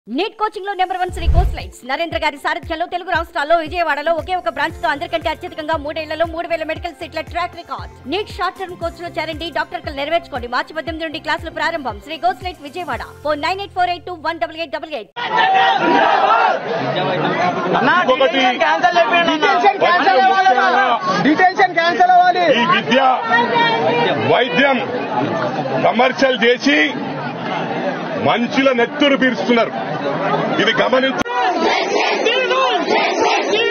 Neat coaching లో number 1 Shri కోస్లైట్స్ నరేంద్ర గారి సారథ్యంలో తెలుగు రాష్ట్రాల్లో విజయవాడలో ఒకే ఒక బ్రాంచ్ తో అందరికంటే అత్యధికంగా 3 ఏళ్లలో 3000 మెడికల్ సీట్ల track record. NEET short term కోర్సులో చేరండి, డాక్టర్ కలు నెరవేర్చుకోండి. మార్చి 18 నుండి క్లాసులు ప్రారంభం. శ్రీ కోస్లైట్స్ విజయవాడ. ఫోన్ 9848218888. ఈ విద్య వైద్యం కమర్షియల్ చేసి మనుషుల నెత్తురు పీరుస్తున్నారు. ఇది గమనించి